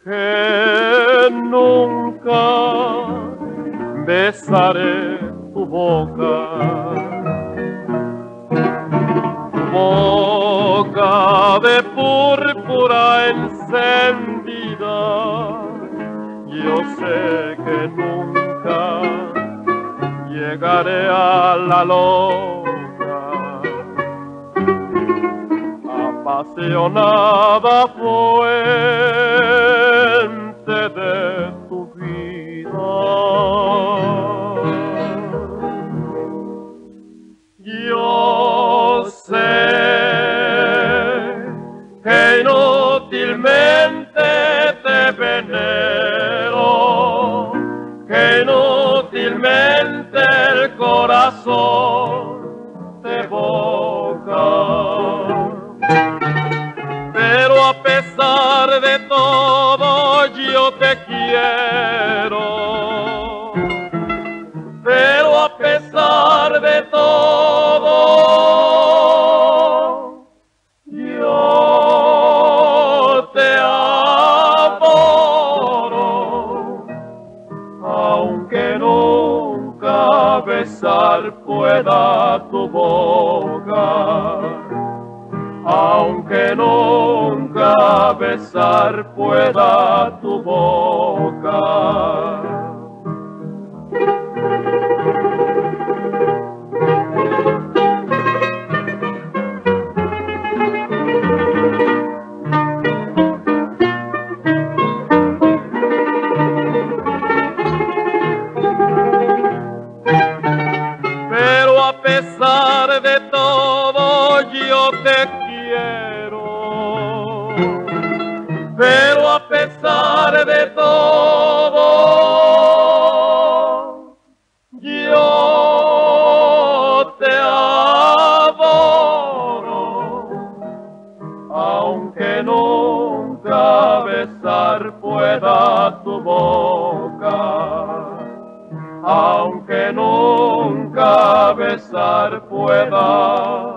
que nunca besaré tu boca, boca de púrpura encendida. Yo sé que nunca llegaré a la loca, apasionada fuente de tu vida. Yo sé que inútilmente te venero, que inútilmente el corazón te evoca. Pero a pesar de todo yo te quiero, pero a pesar de todo yo te adoro, aunque nunca besar pueda tu boca, aunque nunca besar pueda tu boca. Pero a pesar de todo yo te quiero, pero a pesar de todo yo te adoro, aunque nunca besar pueda tu boca, aunque nunca besar pueda